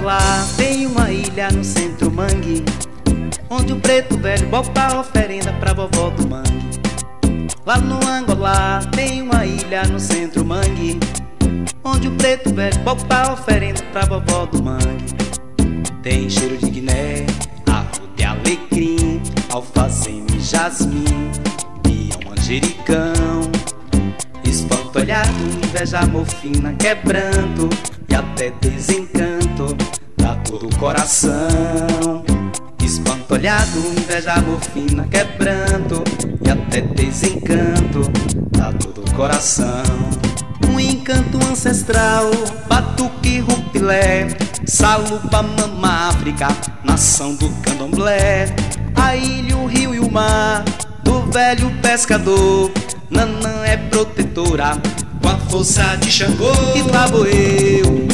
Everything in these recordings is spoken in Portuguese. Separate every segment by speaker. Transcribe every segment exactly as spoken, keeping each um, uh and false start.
Speaker 1: Angola tem uma ilha no centro mangue, onde o preto velho bota oferenda pra vovó do mangue. Lá no Angola tem uma ilha no centro mangue, onde o preto velho bota oferenda pra vovó do mangue. Tem cheiro de guiné, arruda, alecrim, alfazeme, jasmim, pião, manjericão, espanto, olhado, inveja, morfina, quebranto e até desencanto dá todo o coração. Espanto, olhado, inveja, morfina, quebranto e até desencanto dá todo o coração. Um encanto ancestral, batuque, rupilé, saluba, mama, África, nação do candomblé. A ilha, o rio e o mar do velho pescador, Nanã é protetora com a força de Xangô. E lá vou eu,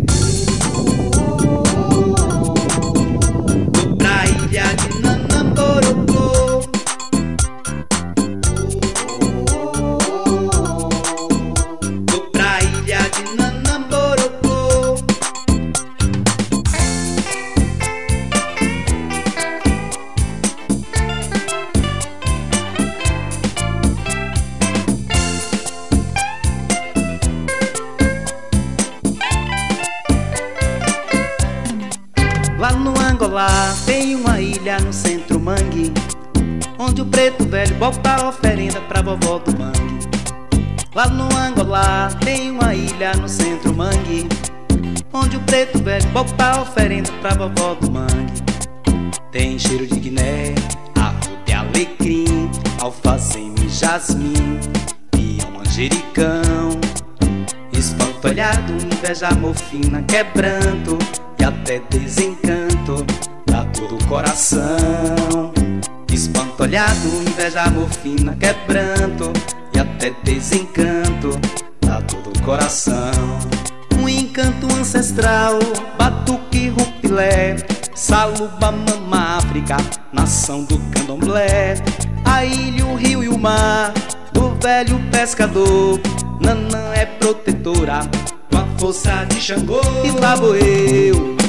Speaker 1: vou pra ilha de Nanamborocô, vou pra ilha de Nanamborocô. Lá no Angola tem uma ilha no centro mangue, onde o preto velho bota oferenda pra vovó do mangue. Lá no Angola tem uma ilha no centro mangue, onde o preto velho bota oferenda pra vovó do mangue. Tem cheiro de guiné, arruda, alecrim, alfazeme, jasmim, pião, manjericão, espanto, olhado, inveja, morfina, quebranto e até desencanto dá todo o coração. Espanto, olhado, inveja, morfina, quebranto e até desencanto dá todo o coração. Um encanto ancestral, batuque, rupilé, saluba, mama, África, nação do candomblé. A ilha, o rio e o mar do velho pescador, Nanã é protetora com a força de Xangô. E lá vou eu,